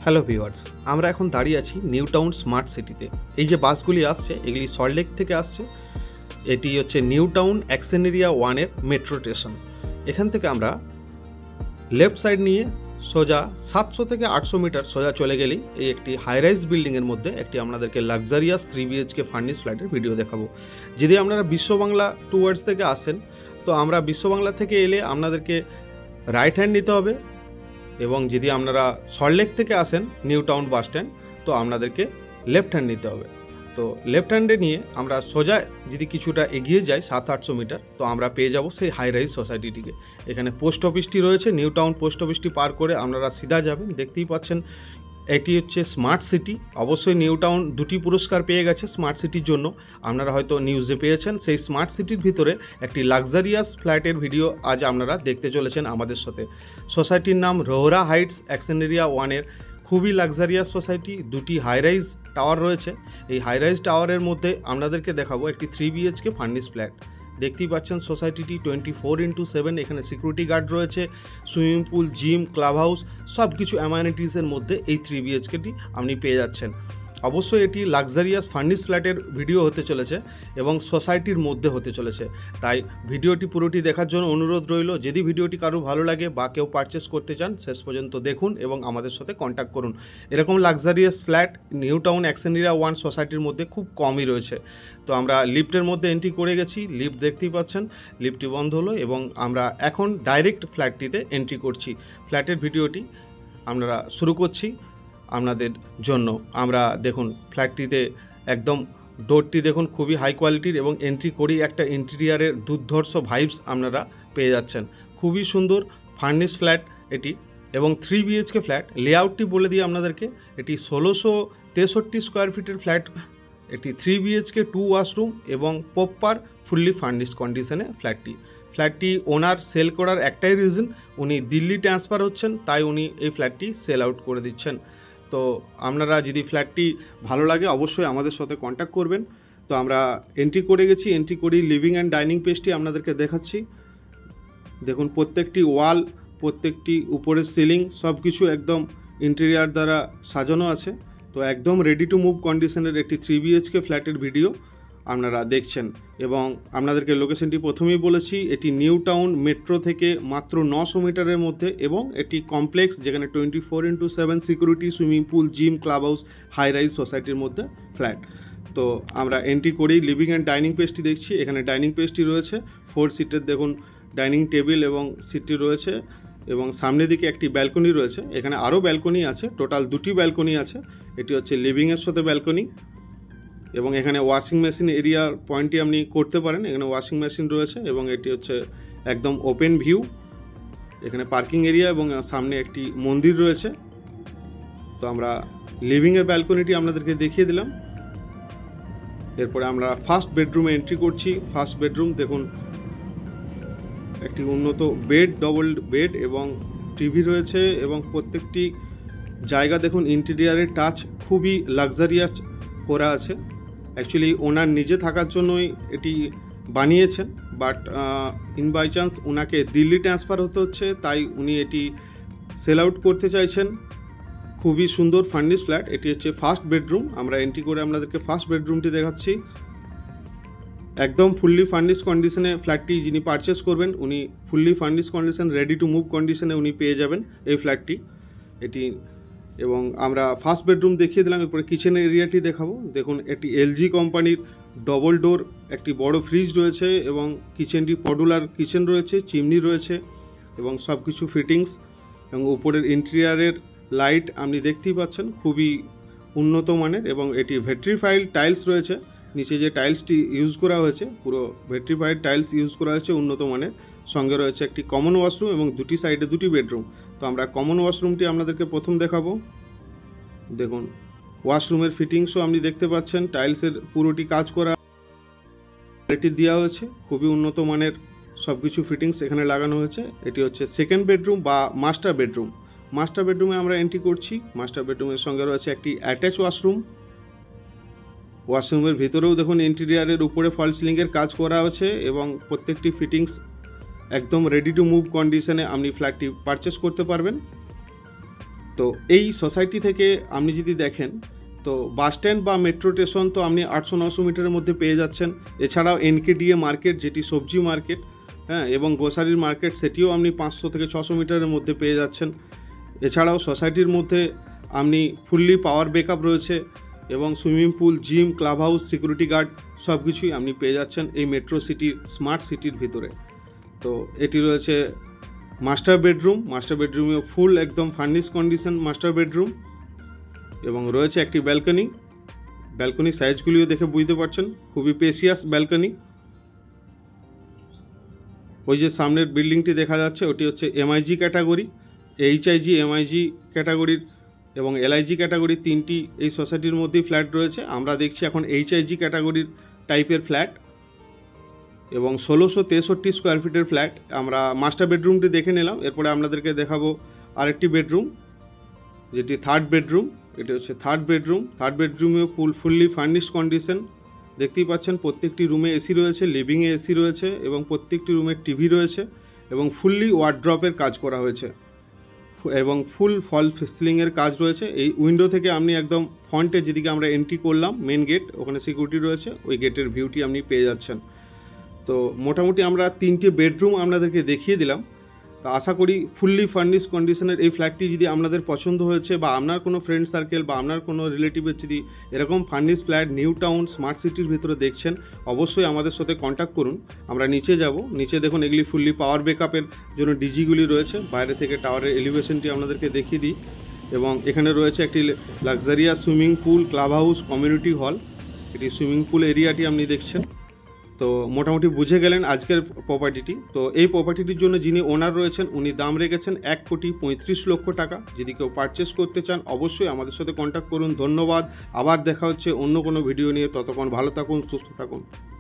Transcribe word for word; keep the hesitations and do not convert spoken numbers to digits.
Hello viewers, আমরা এখন দাঁড়িয়ে আছি নিউ টাউন স্মার্ট সিটিতে। এই যে বাসগুলি আসছে এগুলি সল্টলেক থেকে আসছে। এটি হচ্ছে নিউ টাউন অ্যাকশন এরিয়া ওয়ানের মেট্রো স্টেশন। এখান থেকে আমরা লেফট সাইড নিয়ে সোজা সাতশো থেকে আটশো মিটার সোজা চলে গেলেই এই একটি হাইরাইজ বিল্ডিংয়ের মধ্যে একটি আপনাদেরকে লাক্সারিয়াস থ্রি বিএইচকে ফার্নিশ ফ্ল্যাটের ভিডিও দেখাবো। যদি আপনারা বিশ্ববাংলা টুয়ার্ডস থেকে আসেন তো আমরা বিশ্ববাংলা থেকে এলে আপনাদেরকে রাইট হ্যান্ড নিতে হবে, এবং যদি আপনারা সল্টলেক থেকে আসেন নিউ টাউন বাস স্ট্যান্ড তো আপনাদেরকে লেফট হ্যান্ড নিতে হবে। তো লেফট হ্যান্ডে নিয়ে আমরা সোজা যদি কিছুটা এগিয়ে যাই সাত আটশো মিটার তো আমরা পেয়ে যাব সেই হাই রাইজ সোসাইটিটিকে। এখানে পোস্ট অফিসটি রয়েছে, নিউ টাউন পোস্ট অফিসটি পার করে আপনারা সিধা যাবেন। দেখতেই পাচ্ছেন এটি হচ্ছে স্মার্ট সিটি। অবশ্যই নিউ টাউন দুটি পুরস্কার পেয়ে গেছে স্মার্ট সিটির জন্য, আপনারা হয়তো নিউজে পেয়েছেন। সেই স্মার্ট সিটির ভিতরে একটি লাক্সারিয়াস ফ্ল্যাটের ভিডিও আজ আপনারা দেখতে চলেছেন আমাদের সাথে। সোসাইটির নাম রোহরা হাইটস অ্যাকশন এরিয়া ওয়ানের। খুবই লাক্সারিয়াস সোসাইটি, দুটি হাইরাইজ টাওয়ার রয়েছে। এই হাইরাইজ টাওয়ারের মধ্যে আপনাদেরকে দেখাবো একটি থ্রি বিএইচকে ফার্নিশ ফ্ল্যাট। দেখতেই পাচ্ছেন সোসাইটিটি টোয়েন্টি ফোর ইন্টু সেভেন। এখানে সিকিউরিটি গার্ড রয়েছে, swimming pool, gym, club house সব কিছু অ্যামানিটিসের মধ্যে এই থ্রি বিএইচকেটি আপনি পেয়ে যাচ্ছেন। অবশ্যই এটি লাক্সারিয়াস ফার্নিশ ফ্ল্যাটের ভিডিও হতে চলেছে এবং সোসাইটির মধ্যে হতে চলেছে, তাই ভিডিওটি পুরোটি দেখার জন্য অনুরোধ রইল। যদি ভিডিওটি কারো ভালো লাগে বা কেউ পারচেস করতে চান শেষ পর্যন্ত দেখুন এবং আমাদের সাথে কন্ট্যাক্ট করুন। এরকম luxurious flat new Town action area one সোসাইটির মধ্যে খুব কমই রয়েছে। তো আমরা লিফটের মধ্যে এন্ট্রি করে গেছি, লিফট দেখতেই পাচ্ছেন, লিফটটি বন্ধ হলো এবং আমরা এখন ডাইরেক্ট ফ্ল্যাটটিতে এন্ট্রি করছি। ফ্ল্যাটের ভিডিওটি আমরা শুরু করছি আপনাদের জন্য। আমরা দেখুন ফ্ল্যাটটিতে একদম ডোরটি দেখুন খুবই হাই কোয়ালিটির, এবং এন্ট্রি করেই একটা ইন্টেরিয়ারের দুর্ধর্ষ ভাইবস আপনারা পেয়ে যাচ্ছেন। খুবই সুন্দর ফার্নিশ ফ্ল্যাট এটি এবং থ্রি বিএইচকে ফ্ল্যাট। লেআউটটি বলে দিই আপনাদেরকে, এটি ষোলোশো তেষট্টি স্কোয়ার ফিটের ফ্ল্যাট। এটি থ্রি বিএইচকে টু ওয়াশরুম এবং প্রপার ফুললি ফার্নিশ কন্ডিশনে ফ্ল্যাটটি। ফ্ল্যাটটি ওনার সেল করার একটাই রিজন, উনি দিল্লি ট্রান্সফার হচ্ছেন, তাই উনি এই ফ্ল্যাটটি সেল আউট করে দিচ্ছেন। তো আপনারা যদি ফ্ল্যাটটি ভালো লাগে অবশ্যই আমাদের সাথে কন্ট্যাক্ট করবেন। তো আমরা এন্ট্রি করে গেছি, এন্ট্রি করি লিভিং অ্যান্ড ডাইনিং স্পেসটি আপনাদেরকে দেখাচ্ছি। দেখুন প্রত্যেকটি ওয়াল, প্রত্যেকটি উপরের সিলিং সব কিছু একদম ইন্টেরিয়ার দ্বারা সাজানো আছে। তো একদম রেডি টু মুভ কন্ডিশনের একটি থ্রি বিএইচকে ফ্ল্যাটের ভিডিও আপনারা দেখছেন। এবং আপনাদেরকে লোকেশনটি প্রথমেই বলেছি, এটি নিউ টাউন মেট্রো থেকে মাত্র নশো মিটারের মধ্যে, এবং এটি কমপ্লেক্স যেখানে twenty four into seven security, swimming pool, gym, club house, high rise সোসাইটির মধ্যে ফ্ল্যাট। তো আমরা এন্ট্রি করেই লিভিং অ্যান্ড ডাইনিং স্পেসটি দেখছি। এখানে ডাইনিং স্পেসটি রয়েছে ফোর সিটের, দেখুন ডাইনিং টেবিল এবং সিটটি রয়েছে, এবং সামনের দিকে একটি ব্যালকনি রয়েছে। এখানে আরও ব্যালকনি আছে, টোটাল দুটি ব্যালকনি আছে। এটি হচ্ছে লিভিংয়ের সাথে ব্যালকনি, এবং এখানে ওয়াশিং মেশিন এরিয়ার পয়েন্টটি আপনি করতে পারেন। এখানে ওয়াশিং মেশিন রয়েছে এবং এটি হচ্ছে একদম ওপেন ভিউ। এখানে পার্কিং এরিয়া এবং সামনে একটি মন্দির রয়েছে। তো আমরা লিভিংয়ের ব্যালকনিটি আপনাদেরকে দেখিয়ে দিলাম। এরপরে আমরা ফার্স্ট বেডরুমে এন্ট্রি করছি। ফার্স্ট বেডরুম দেখুন একটি উন্নত বেড, ডবল বেড এবং টিভি রয়েছে, এবং প্রত্যেকটি জায়গা দেখুন ইন্টেরিয়ারের টাচ খুবই লাক্সারিয়াস করা আছে। অ্যাকচুয়ালি ওনার নিজে থাকার জন্যই এটি বানিয়েছেন, বাট ইন বাই চান্স ওনাকে দিল্লি ট্রান্সফার হতে হচ্ছে, তাই উনি এটি সেল আউট করতে চাইছেন। খুবই সুন্দর ফার্নিশ ফ্ল্যাট। এটি হচ্ছে ফার্স্ট বেডরুম। আমরা এন্ট্রি করে আপনাদেরকে ফার্স্ট বেডরুমটি দেখাচ্ছি। একদম ফুললি ফার্নিশ কন্ডিশনে ফ্ল্যাটটি যিনি পারচেস করবেন উনি fully furnish condition, ready to move কন্ডিশনে উনি পেয়ে যাবেন এই ফ্ল্যাটটি এটি। এবং আমরা ফার্স্ট বেডরুম দেখিয়ে দিলাম। এরপরে কিচেন এরিয়াটি দেখাবো। দেখুন এটি এলজি কোম্পানির ডবল ডোর একটি বড় ফ্রিজ রয়েছে, এবং কিচেনটি মডুলার কিচেন রয়েছে, চিমনি রয়েছে এবং সব কিছু ফিটিংস, এবং উপরের ইন্টেরিয়ারের লাইট আপনি দেখতেই পাচ্ছেন খুবই উন্নত মানের, এবং এটি ভেট্রিফাইড টাইলস রয়েছে। নিচে যে টাইলসটি ইউজ করা হয়েছে পুরো ভেট্রিফাইড টাইলস ইউজ করা হয়েছে উন্নত মানের। সঙ্গে রয়েছে একটি কমন ওয়াশরুম এবং দুটি সাইডে দুটি বেডরুম। তো আমরা কমন ওয়াশরুমটি আপনাদেরকে প্রথম দেখাবো। দেখুন ওয়াশরুমের ফিটিংসও আপনি দেখতে পাচ্ছেন, টাইলসের পুরোটি কাজ করা এটি দেওয়া হয়েছে, খুবই উন্নত মানের সব কিছু ফিটিংস এখানে লাগানো হয়েছে। এটি হচ্ছে সেকেন্ড বেডরুম বা মাস্টার বেডরুম। মাস্টার বেডরুমে আমরা এন্ট্রি করছি। মাস্টার বেডরুমের সঙ্গে রয়েছে একটি অ্যাটাচ ওয়াশরুম। ওয়াশরুমের ভিতরেও দেখুন ইন্টেরিয়ারের উপরে ফল সিলিংয়ের কাজ করা হয়েছে, এবং প্রত্যেকটি ফিটিংস একদম রেডি টু মুভ কন্ডিশনে আপনি ফ্ল্যাটটি পারচেস করতে পারবেন। তো এই সোসাইটি থেকে আপনি যদি দেখেন তো বাস স্ট্যান্ড বা মেট্রো স্টেশন তো আপনি আটশো নশো মিটারের মধ্যে পেয়ে যাচ্ছেন। এছাড়াও এনকেডিএ মার্কেট যেটি সবজি মার্কেট, হ্যাঁ, এবং গ্রোসারির মার্কেট সেটিও আপনি পাঁচশো থেকে ছশো মিটারের মধ্যে পেয়ে যাচ্ছেন। এছাড়াও সোসাইটির মধ্যে আপনি ফুললি পাওয়ার ব্যাকআপ রয়েছে এবং swimming pool, gym, club house, security guard সব কিছুই আপনি পেয়ে যাচ্ছেন এই মেট্রো সিটির স্মার্ট সিটির ভিতরে। তো এটি রয়েছে মাস্টার বেডরুম, মাস্টার বেডরুমে ফুল একদম ফার্নিশ কন্ডিশন মাস্টার বেডরুম, এবং রয়েছে একটি ব্যালকনি। ব্যালকনি সাইজগুলিও দেখে বুঝতে পারছেন, খুবই স্পেশিয়াস ব্যালকনি। ওই যে সামনের বিল্ডিংটি দেখা যাচ্ছে ওটি হচ্ছে এমআইজি ক্যাটাগরি, এইচআইজি, এমআইজি ক্যাটাগরির এবং এলআইজি ক্যাটাগরির তিনটি এই সোসাইটির মধ্যেই ফ্ল্যাট রয়েছে। আমরা দেখছি এখন এইচআইজি ক্যাটাগরির টাইপের ফ্ল্যাট এবং ষোলোশো তেষট্টি স্কোয়ার ফিটের ফ্ল্যাট। আমরা মাস্টার বেডরুমটি দেখে নিলাম, এরপরে আপনাদেরকে দেখাবো আরেকটি বেডরুম যেটি থার্ড বেডরুম। এটি হচ্ছে থার্ড বেডরুম। থার্ড বেডরুমেও ফুল ফুললি ফার্নিশ কন্ডিশন দেখতেই পাচ্ছেন। প্রত্যেকটি রুমে এসি রয়েছে, লিভিংয়ে এসি রয়েছে এবং প্রত্যেকটি রুমে টিভি রয়েছে এবং ফুললি ওয়ার্ড্রপের কাজ করা হয়েছে এবং ফুল ফল সিলিংয়ের কাজ রয়েছে। এই উইন্ডো থেকে আপনি একদম ফ্রন্টে যেদিকে আমরা এন্ট্রি করলাম মেন গেট, ওখানে সিকিউরিটি রয়েছে, ওই গেটের ভিউটি আপনি পেয়ে যাচ্ছেন। তো মোটামুটি আমরা তিনটে বেডরুম আপনাদেরকে দেখিয়ে দিলাম। তো আশা করি ফুললি ফার্নিশ কন্ডিশনের এই ফ্ল্যাটটি যদি আপনাদের পছন্দ হয়েছে বা আপনার কোনো ফ্রেন্ড সার্কেল বা আপনার কোনো রিলেটিভের যদি এরকম furnish flat new Town smart সিটির ভিতরে দেখছেন, অবশ্যই আমাদের সাথে কন্ট্যাক্ট করুন। আমরা নিচে যাব, নিচে দেখুন এগুলি ফুললি পাওয়ার ব্যাকআপের জন্য ডিজিগুলি রয়েছে। বাইরে থেকে টাওয়ারের এলিভেশনটি আপনাদেরকে দেখিয়ে দিই। এবং এখানে রয়েছে একটি luxurious swimming pool, club house, community hall. এটি সুইমিং পুল এরিয়াটি আপনি দেখছেন। তো মোটামুটি বুঝে গেলেন আজকের প্রপার্টিটি। তো এই প্রপার্টিটির জন্য যিনি ওনার রয়েছেন উনি দাম রেখেছেন এক কোটি পঁয়ত্রিশ লক্ষ টাকা। যদি কেউ পারচেস করতে চান অবশ্যই আমাদের সাথে কন্ট্যাক্ট করুন। ধন্যবাদ। আবার দেখা হচ্ছে অন্য কোনো ভিডিও নিয়ে। ততক্ষণ ভালো থাকুন, সুস্থ থাকুন।